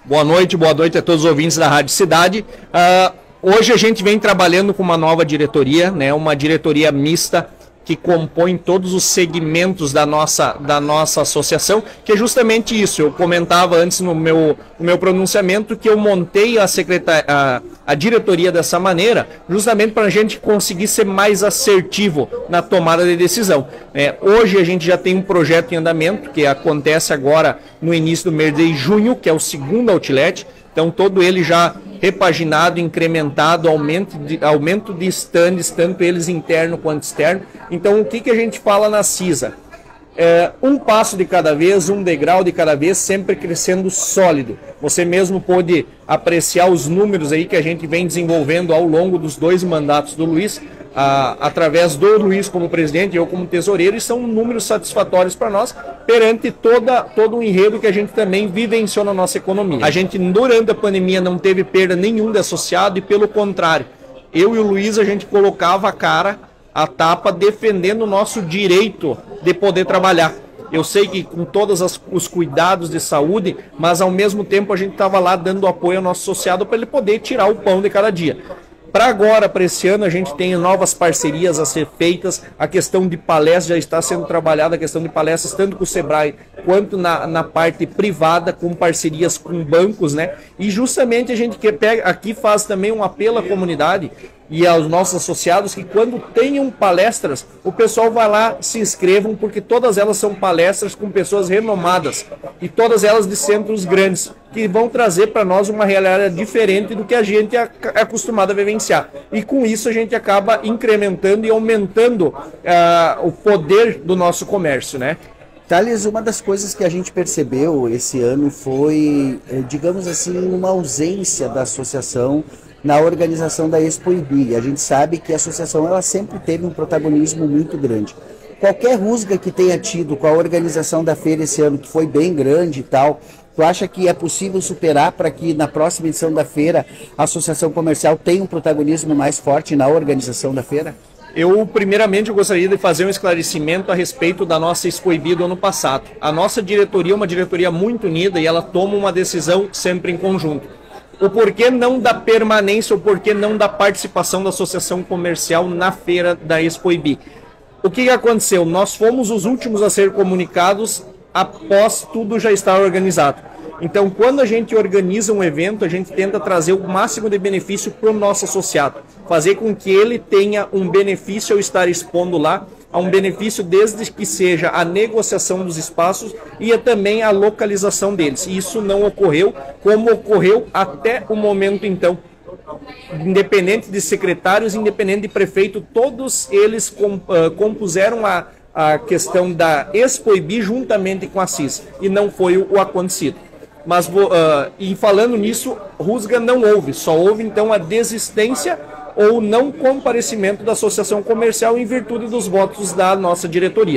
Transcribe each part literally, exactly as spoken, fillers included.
Boa noite, boa noite a todos os ouvintes da Rádio Cidade. Uh, hoje a gente vem trabalhando com uma nova diretoria, né, uma diretoria mista que compõe todos os segmentos da nossa, da nossa associação, que é justamente isso. Eu comentava antes no meu, no meu pronunciamento que eu montei a, secretar, a, a diretoria dessa maneira, justamente para a gente conseguir ser mais assertivo na tomada de decisão. É, hoje a gente já tem um projeto em andamento, que acontece agora no início do mês de junho, que é o segundo outlet. Então todo ele já repaginado, incrementado, aumento de, aumento de stands, tanto eles interno quanto externo. Então o que, que a gente fala na CISA? É, um passo de cada vez, um degrau de cada vez, sempre crescendo sólido. Você mesmo pôde apreciar os números aí que a gente vem desenvolvendo ao longo dos dois mandatos do Luiz, a, através do Luiz como presidente e eu como tesoureiro, e são números satisfatórios para nós perante toda, todo o enredo que a gente também vivenciou na nossa economia. A gente, durante a pandemia, não teve perda nenhum de associado e, pelo contrário, eu e o Luiz, a gente colocava a cara, a tapa, defendendo o nosso direito de poder trabalhar. Eu sei que com todos as, os cuidados de saúde, mas ao mesmo tempo a gente estava lá dando apoio ao nosso associado para ele poder tirar o pão de cada dia. Para agora, para esse ano, a gente tem novas parcerias a ser feitas, a questão de palestras já está sendo trabalhada, a questão de palestras tanto com o Sebrae quanto na, na parte privada, com parcerias com bancos, né? E justamente a gente que pega, aqui faz também um apelo à comunidade e aos nossos associados que quando tenham palestras, o pessoal vai lá, se inscrevam, porque todas elas são palestras com pessoas renomadas e todas elas de centros grandes, que vão trazer para nós uma realidade diferente do que a gente é acostumado a vivenciar. E com isso a gente acaba incrementando e aumentando uh, o poder do nosso comércio, né? Thales, uma das coisas que a gente percebeu esse ano foi, digamos assim, uma ausência da associação na organização da Expo I B I. A gente sabe que a associação ela sempre teve um protagonismo muito grande. Qualquer rusga que tenha tido com a organização da feira esse ano, que foi bem grande e tal, tu acha que é possível superar para que na próxima edição da feira a associação comercial tenha um protagonismo mais forte na organização da feira? Eu, primeiramente, eu gostaria de fazer um esclarecimento a respeito da nossa Expo I B I do ano passado. A nossa diretoria é uma diretoria muito unida e ela toma uma decisão sempre em conjunto. O porquê não da permanência, o porquê não da participação da associação comercial na feira da Expo I B I. O que aconteceu? Nós fomos os últimos a ser comunicados após tudo já estar organizado. Então, quando a gente organiza um evento, a gente tenta trazer o máximo de benefício para o nosso associado. Fazer com que ele tenha um benefício ao estar expondo lá, a um benefício desde que seja a negociação dos espaços e também a localização deles. E isso não ocorreu como ocorreu até o momento então. Independente de secretários, independente de prefeito, todos eles com, uh, compuseram a, a questão da Expo I B I juntamente com a CIS. E não foi o, o acontecido. Mas, uh, e falando nisso, rusga não houve. Só houve então a desistência ou não comparecimento da associação comercial em virtude dos votos da nossa diretoria.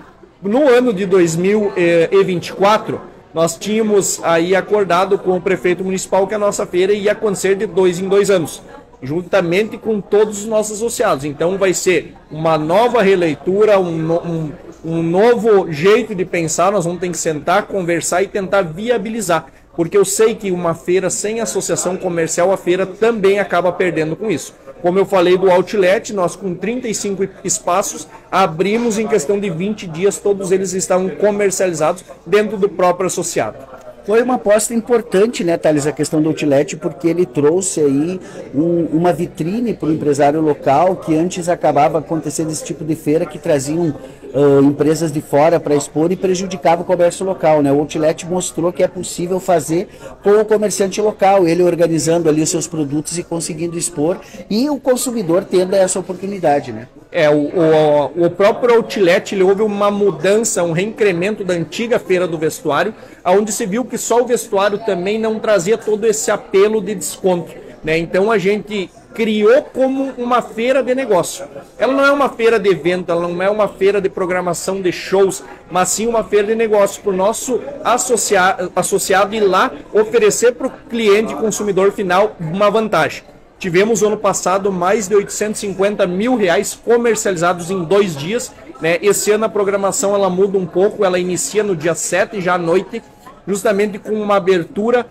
No ano de dois mil e vinte e quatro, nós tínhamos aí acordado com o prefeito municipal que a nossa feira ia acontecer de dois em dois anos, juntamente com todos os nossos associados. Então vai ser uma nova releitura, um, um, um novo jeito de pensar, nós vamos ter que sentar, conversar e tentar viabilizar. Porque eu sei que uma feira sem associação comercial, a feira também acaba perdendo com isso. Como eu falei do outlet, nós com trinta e cinco espaços, abrimos em questão de vinte dias, todos eles estavam comercializados dentro do próprio associado. Foi uma aposta importante, né, Thales, a questão do outlet, porque ele trouxe aí um, uma vitrine para o empresário local, que antes acabava acontecendo esse tipo de feira que traziam uh, empresas de fora para expor e prejudicava o comércio local, né? O outlet mostrou que é possível fazer com o comerciante local, ele organizando ali os seus produtos e conseguindo expor, e o consumidor tendo essa oportunidade, né? É, o, o, o próprio outlet, ele houve uma mudança, um reincremento da antiga feira do vestuário, onde se viu que só o vestuário também não trazia todo esse apelo de desconto, né? Então a gente criou como uma feira de negócio. Ela não é uma feira de evento, ela não é uma feira de programação de shows, mas sim uma feira de negócio para o nosso associa associado ir lá oferecer para o cliente consumidor final uma vantagem. Tivemos ano passado mais de oitocentos e cinquenta mil reais comercializados em dois dias, né? Esse ano a programação ela muda um pouco, ela inicia no dia sete, já à noite, justamente com uma abertura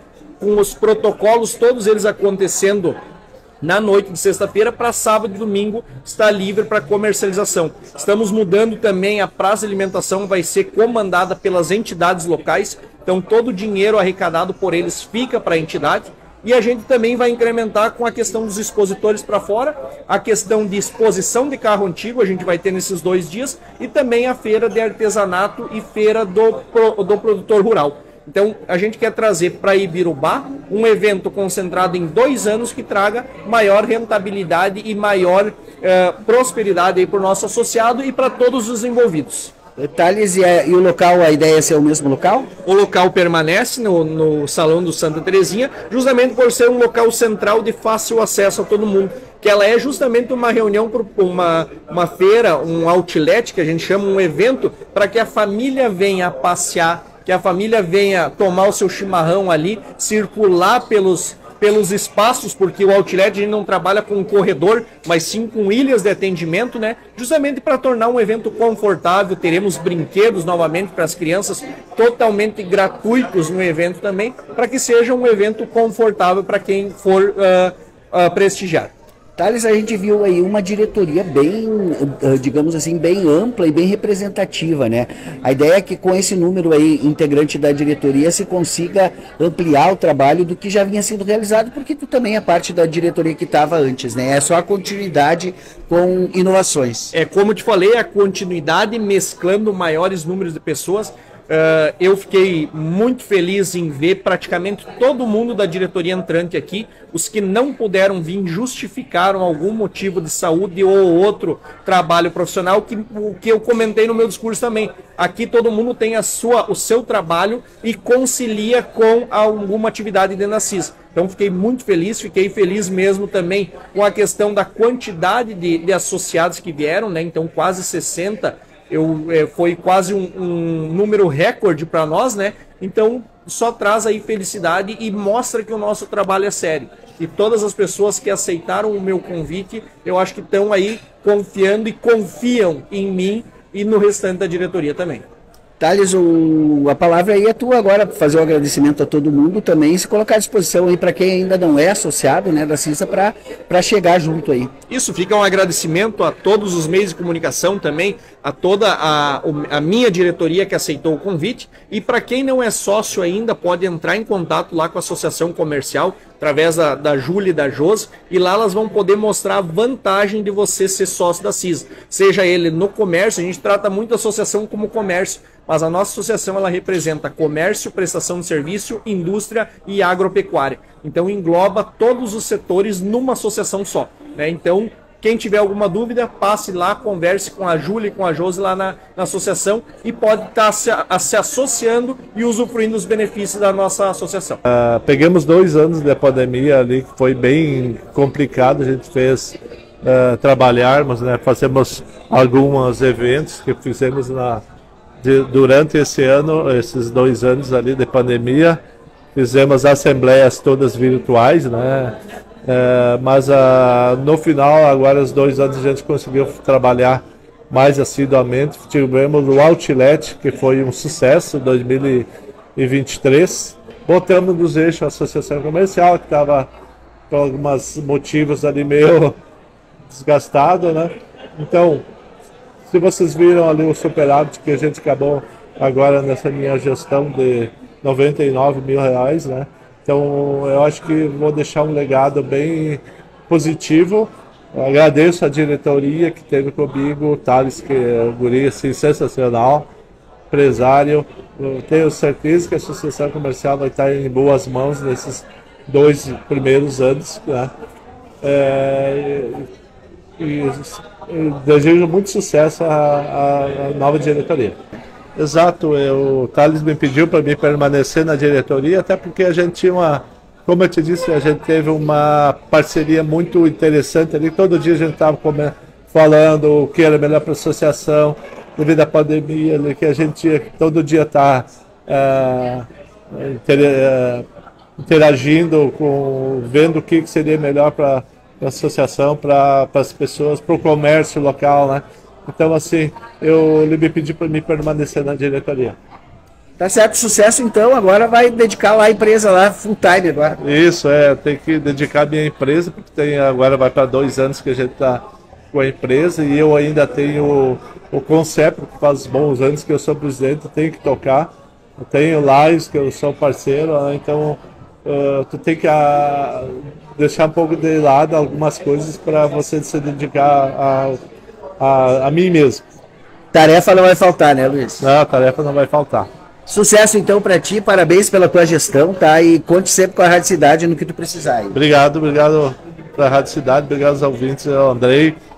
com os protocolos, todos eles acontecendo na noite de sexta-feira, para sábado e domingo está livre para comercialização. Estamos mudando também, a praça de alimentação vai ser comandada pelas entidades locais, então todo o dinheiro arrecadado por eles fica para a entidade. E a gente também vai incrementar com a questão dos expositores para fora, a questão de exposição de carro antigo, a gente vai ter nesses dois dias, e também a feira de artesanato e feira do, do produtor rural. Então, a gente quer trazer para Ibirubá um evento concentrado em dois anos que traga maior rentabilidade e maior eh, prosperidade para o nosso associado e para todos os envolvidos. Thales, e, a, e o local, a ideia é ser o mesmo local? O local permanece no, no Salão do Santa Terezinha, justamente por ser um local central de fácil acesso a todo mundo. Que ela é justamente uma reunião, uma, uma feira, um outlet, que a gente chama, um evento, para que a família venha passear, que a família venha tomar o seu chimarrão ali, circular pelos, pelos espaços, porque o outlet a gente não trabalha com um corredor, mas sim com ilhas de atendimento, né? Justamente para tornar um evento confortável. Teremos brinquedos novamente para as crianças, totalmente gratuitos no evento também, para que seja um evento confortável para quem for uh, uh, prestigiar. Thales, a gente viu aí uma diretoria bem, digamos assim, bem ampla e bem representativa, né? A ideia é que com esse número aí, integrante da diretoria, se consiga ampliar o trabalho do que já vinha sendo realizado, porque tu também é parte da diretoria que estava antes, né? É só a continuidade com inovações. É, como eu te falei, a continuidade mesclando maiores números de pessoas. Uh, eu fiquei muito feliz em ver praticamente todo mundo da diretoria entrante aqui. Os que não puderam vir justificaram algum motivo de saúde ou outro trabalho profissional, que, o que eu comentei no meu discurso também. Aqui todo mundo tem a sua, o seu trabalho e concilia com alguma atividade dentro da C I S. Então fiquei muito feliz, fiquei feliz mesmo também com a questão da quantidade de, de associados que vieram, né? Então quase sessenta. Eu, é, foi quase um, um número recorde para nós, né? Então só traz aí felicidade e mostra que o nosso trabalho é sério. E todas as pessoas que aceitaram o meu convite, eu acho que estão aí confiando e confiam em mim e no restante da diretoria também. Thales, o, a palavra aí é tua agora, para fazer o agradecimento a todo mundo também, se colocar à disposição aí para quem ainda não é associado, né, da CISA, para chegar junto aí. Isso, fica um agradecimento a todos os meios de comunicação também, a toda a, a minha diretoria que aceitou o convite, e para quem não é sócio ainda, pode entrar em contato lá com a Associação Comercial, através da, da Júlia e da Josi, e lá elas vão poder mostrar a vantagem de você ser sócio da CISA. Seja ele no comércio, a gente trata muito a associação como comércio, mas a nossa associação ela representa comércio, prestação de serviço, indústria e agropecuária. Então engloba todos os setores numa associação só, né? Então quem tiver alguma dúvida, passe lá, converse com a Júlia e com a Josi lá na, na associação e pode estar se, a, se associando e usufruindo dos benefícios da nossa associação. Uh, pegamos dois anos de pandemia ali, que foi bem complicado, a gente fez uh, trabalharmos, né, fazemos alguns eventos que fizemos na, de, durante esse ano, esses dois anos ali de pandemia, fizemos assembleias todas virtuais, né? É, mas uh, no final, agora os dois anos a gente conseguiu trabalhar mais assiduamente. Tivemos o Outlet, que foi um sucesso em dois mil e vinte e três. Botamos nos eixos a Associação Comercial, que estava com alguns motivos ali meio desgastado, né? Então, se vocês viram ali o superávit que a gente acabou agora nessa minha gestão de noventa e nove mil reais, né? Então, eu acho que vou deixar um legado bem positivo. Eu agradeço a diretoria que teve comigo, o Thales, que é um guri assim, sensacional, empresário. Eu tenho certeza que a Associação Comercial vai estar em boas mãos nesses dois primeiros anos, né? É, e, e desejo muito sucesso à, à nova diretoria. Exato, eu, o Thales me pediu para mim permanecer na diretoria, até porque a gente tinha uma, como eu te disse, a gente teve uma parceria muito interessante ali. Todo dia a gente estava falando o que era melhor para a associação, devido à pandemia, ali, que a gente tinha que todo dia estar tá, uh, inter, uh, interagindo, com, vendo o que seria melhor para a associação, para as pessoas, para o comércio local, né? Então, assim, eu ele me pedi para me permanecer na diretoria. Tá certo, sucesso então, agora vai dedicar lá a empresa lá, full time agora. Isso, é, tem que dedicar a minha empresa, porque tem, agora vai para dois anos que a gente está com a empresa e eu ainda tenho o, o conceito, que faz bons anos que eu sou presidente, tenho que tocar. Eu tenho Lives, que eu sou parceiro, então uh, tu tem que uh, deixar um pouco de lado algumas coisas para você se dedicar a, a, a mim mesmo. Tarefa não vai faltar, né, Luiz? Não, a tarefa não vai faltar. Sucesso então para ti, parabéns pela tua gestão, tá? E conte sempre com a Rádio Cidade no que tu precisar aí. Obrigado, obrigado para a Rádio Cidade, obrigado aos ouvintes, ao Andrei.